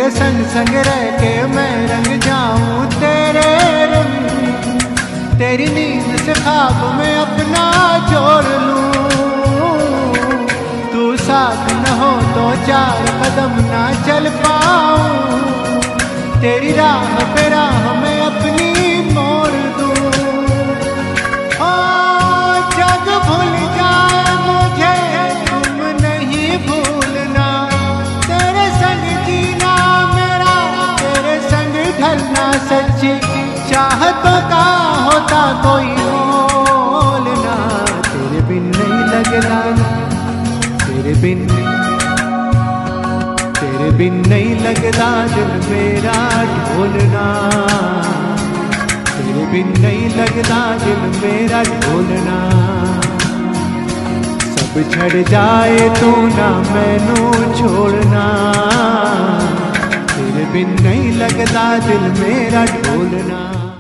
तेरे संग संग रह के मैं रंग जाऊं तेरे रंग, तेरी नींद से ख्वाब में अपना जोड़ लूं। तू साथ न हो तो 4 कदम ना चल पाऊं, तेरी राह पे राह में अपनी मोड़ दूं। ओ जग भूल जाए मुझे तुम नहीं भूलना, तेरे संग जीना मेरा तेरे संग ढलना, सच्ची चाहतों का होता कोई मोल ना। तेरे बिन नहीं लगता, तेरे बिन नहीं लगता दिल मेरा ढोलना, तेरे बिन नहीं लगता दिल मेरा ढोलना। सब छड़ जाए तू ना मैनू छोड़ना, तेरे बिन नहीं लगता दिल मेरा ढोलना।